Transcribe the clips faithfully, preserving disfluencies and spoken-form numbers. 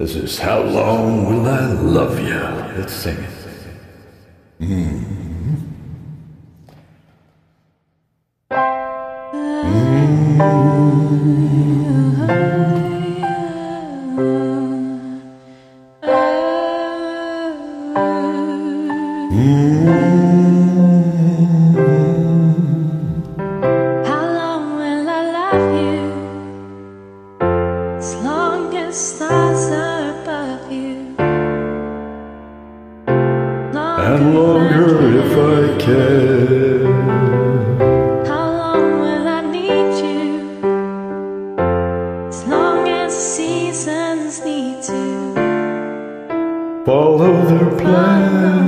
This is How Long Will I Love You? Let's sing it. Mm-hmm. How long will I love you? As long as stars are above you. And longer if I can. How long will I need you? As long as the seasons need to Follow their plan.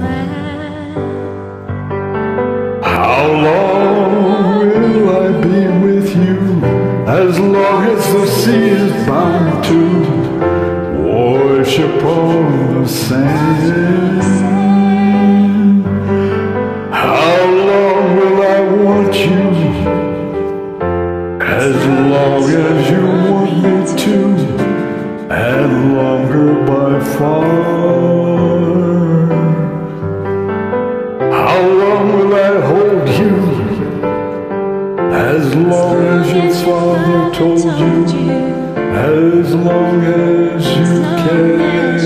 How long will I be with you? As long as the sea is bound to wash upon the sand. How long will I want you? As long as you want me to, and longer by far. How long will I hold you? As long as your father told you, as long as you can.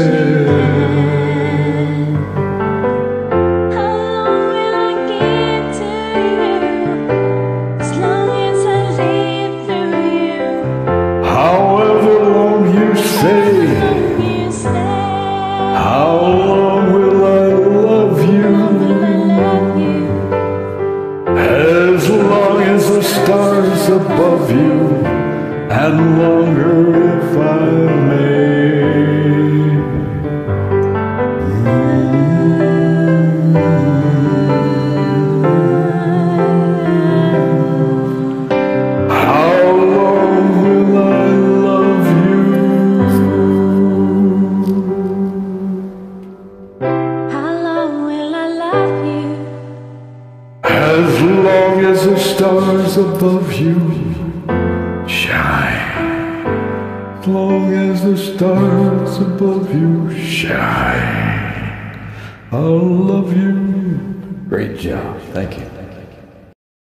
How long will I give to you? As long as I live through you. However long you say, You say, how long will I love you? will I love you? As long as the stars above you, and longer if I may. How long will I love you? How long will I love you? As long as the stars above you shine. As long as the stars above you shine, I'll love you. Great job. Thank you.